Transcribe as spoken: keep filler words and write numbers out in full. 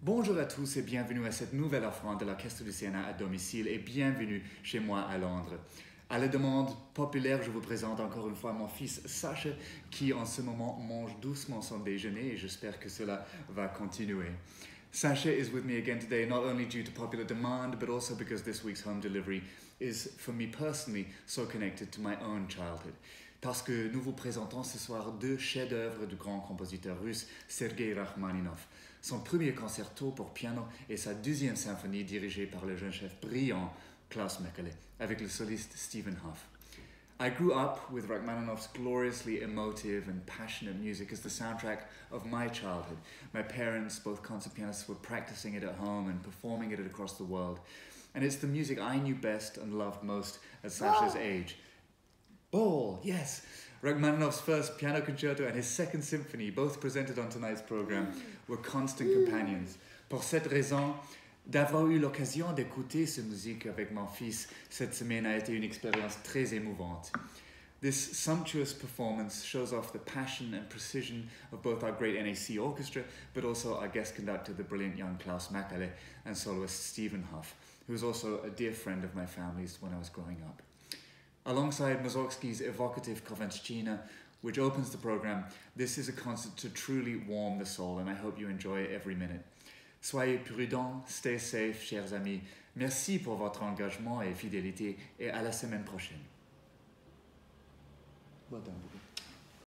Bonjour à tous et bienvenue à cette nouvelle offrande de l'Orchestre du Sénat à domicile et bienvenue chez moi à Londres. À la demande populaire, je vous présente encore une fois mon fils Sacha qui en ce moment mange doucement son déjeuner et j'espère que cela va continuer. Sacha is with me again today not only due to popular demand but also because this week's home delivery is for me personally so connected to my own childhood. Parce que nous vous présentons ce soir deux chefs-d'œuvre du grand compositeur russe Sergei Rachmaninov. Son premier concerto pour piano et sa deuxième symphonie dirigée par le jeune chef brillant Klaus Mekele avec le soliste Stephen Hough. I grew up with Rachmaninoff's gloriously emotive and passionate music as the soundtrack of my childhood. My parents, both concert pianists, were practicing it at home and performing it across the world. And it's the music I knew best and loved most at Sacha's age. Ball, yes! Rachmaninoff's first piano concerto and his second symphony, both presented on tonight's program, were constant companions. Pour cette raison, d'avoir eu l'occasion d'écouter cette musique avec mon fils cette semaine a été une expérience très émouvante. This sumptuous performance shows off the passion and precision of both our great N A C orchestra, but also our guest conductor, the brilliant young Klaus Mekele, and soloist Stephen Hough, who was also a dear friend of my family's when I was growing up. Alongside Mussorgsky's evocative Kovenschina, which opens the program, this is a concert to truly warm the soul, and I hope you enjoy every minute. Soyez prudents, stay safe, chers amis. Merci pour votre engagement et fidélité, et à la semaine prochaine. Well done.